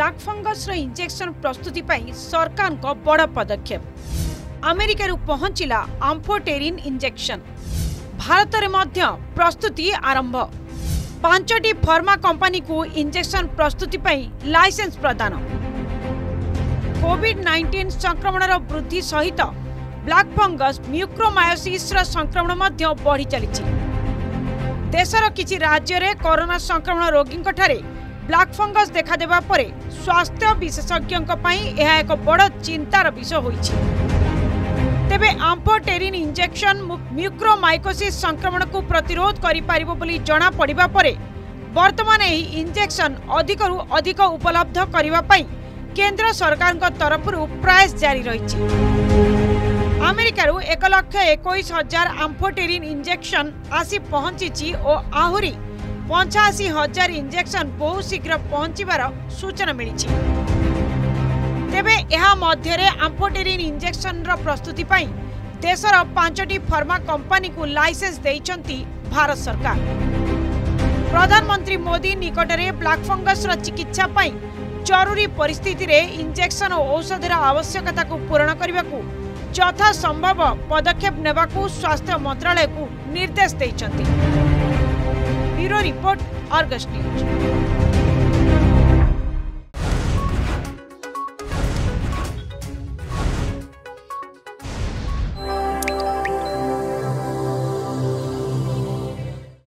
Black fungus injection प्रस्तुति पाई सरकार को बड़ पदक्षेप। अमेरिका पहुंचला आम्फोटेरिन इंजेक्शन। भारत में मध्य प्रस्तुति आरंभ। 5टी फार्मा कंपनी को इंजेक्शन प्रस्तुति पाई लाइसेंस प्रदान। कोविड-19 संक्रमण वृद्धि सहित ब्लैक फंगस म्यूक्रोमायोसिस संक्रमण बढ़ी चली। देशर किछि राज्य रे कोरोना संक्रमण रोगी ब्लैक फंगस देखा देबा परे स्वास्थ्य विशेषज्ञों पई यह एक बड़ चिंतार विषय होइछि। तेबे आम्फोटेरिन इंजेक्शन म्यूक्रोमाइकोसिस संक्रमण को प्रतिरोध करि पारिबो बोली जणा पड़िबा परे वर्तमान एही इंजेक्शन अधिकरु अधिक उपलब्ध करिबा पई केंद्र सरकार तरफरु प्रयास जारी रहिछि। अमेरिकारु 1,21,000 आम्फोटेरिन इंजेक्शन आसी पहुंची और आहुरी 85,000 इंजेक्शन बहु शीघ्र पहुंचीबार सूचना मिली। तेबे यह मध्य आम्फोटेरिन इंजेक्शन प्रस्तुति पाई देशर 5टी फार्मा कंपनी को लाइसेंस देइचंती भारत सरकार। प्रधानमंत्री मोदी निकटरे ब्लैक फंगस चिकित्सा पाई जरूरी परिस्थिति रे इंजेक्शन और औषधर आवश्यकता को पूरण करने को यथा संभव पदक्षेप नेबाकू स्वास्थ्य मंत्रालय को निर्देश देइचंती। Bureau report, Argus news.